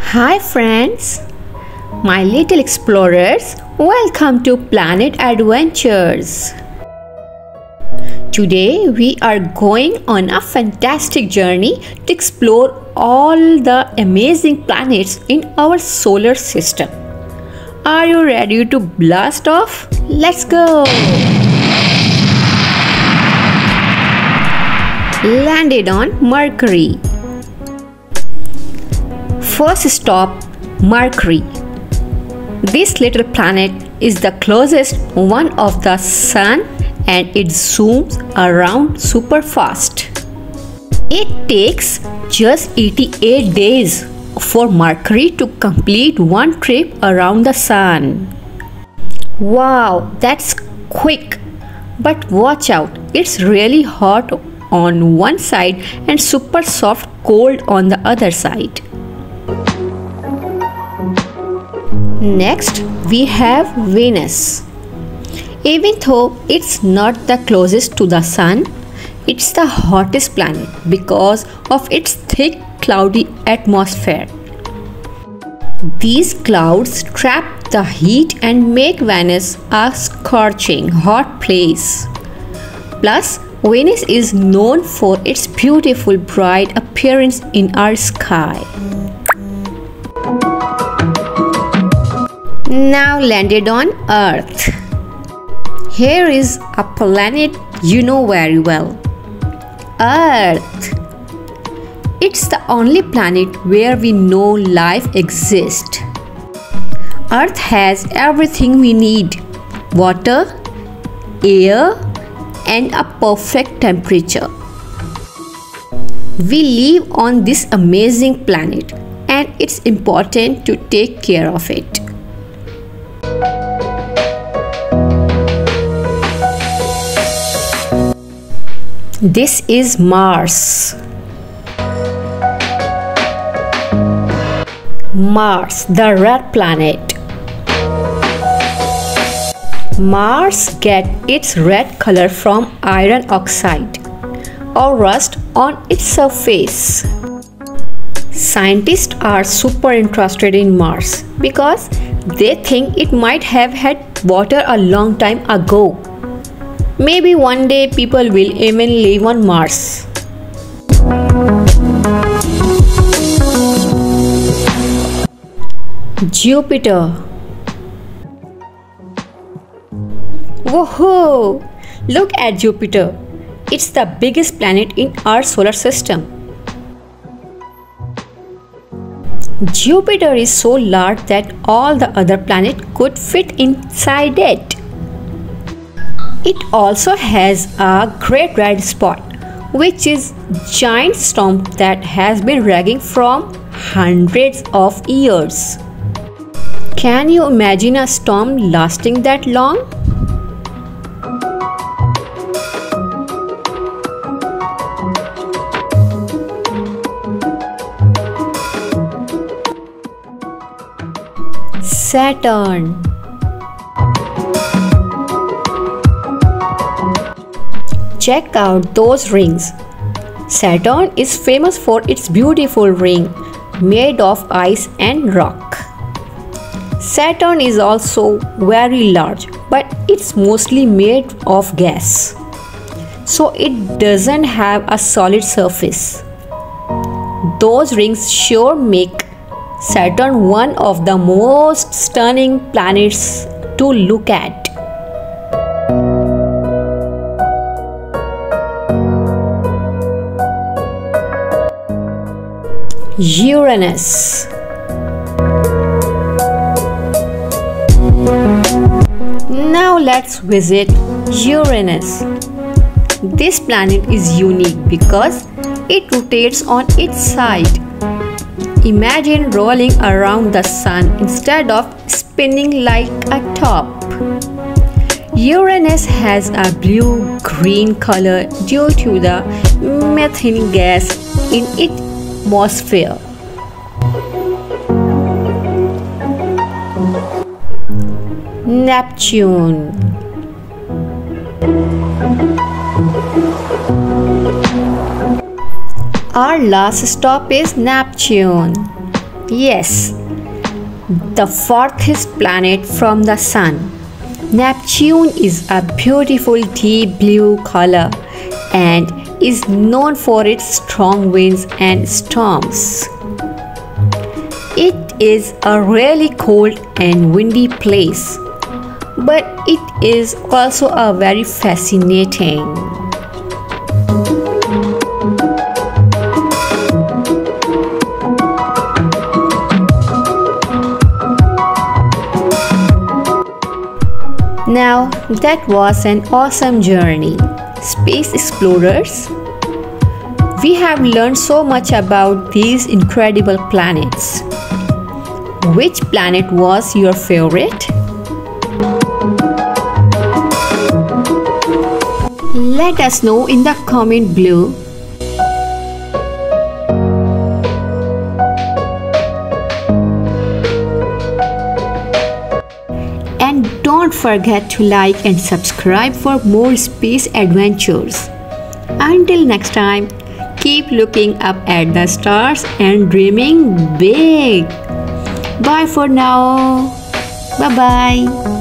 Hi friends, my little explorers, welcome to Planet Adventures. Today we are going on a fantastic journey to explore all the amazing planets in our solar system. Are you ready to blast off? Let's go! Landed on Mercury. First stop, Mercury. This little planet is the closest one of the Sun and it zooms around super fast. It takes just 88 days for Mercury to complete one trip around the Sun. Wow, that's quick! But watch out, it's really hot on one side and super soft cold on the other side. Next, we have Venus. Even though it's not the closest to the Sun, it's the hottest planet because of its thick cloudy atmosphere. These clouds trap the heat and make Venus a scorching hot place. Plus, Venus is known for its beautiful bright appearance in our sky. Now landed on Earth. Here is a planet you know very well. Earth. It's the only planet where we know life exists. Earth has everything we need: water, air, and a perfect temperature. We live on this amazing planet and it's important to take care of it. This is Mars. Mars, the red planet. Mars gets its red color from iron oxide or rust on its surface. Scientists are super interested in Mars because they think it might have had water a long time ago. Maybe one day people will even live on Mars. Jupiter. Whoa! Look at Jupiter. It's the biggest planet in our solar system. Jupiter is so large that all the other planets could fit inside it. It also has a great red spot, which is a giant storm that has been raging from hundreds of years. Can you imagine a storm lasting that long? Saturn. Check out those rings. Saturn is famous for its beautiful ring made of ice and rock. Saturn is also very large, but it's mostly made of gas, so it doesn't have a solid surface. Those rings sure make Saturn one of the most stunning planets to look at. Uranus. Now let's visit Uranus. This planet is unique because it rotates on its side. Imagine rolling around the Sun instead of spinning like a top. Uranus has a blue-green color due to the methane gas in its atmosphere. Neptune. Our last stop is Neptune. Yes, the farthest planet from the Sun. Neptune is a beautiful deep blue color and is known for its strong winds and storms. It is a really cold and windy place, but it is also a very fascinating. Now that was an awesome journey, space explorers. We have learned so much about these incredible planets. Which planet was your favorite? Let us know in the comment below. And don't forget to like and subscribe for more space adventures. Until next time, keep looking up at the stars and dreaming big. Bye for now. Bye bye.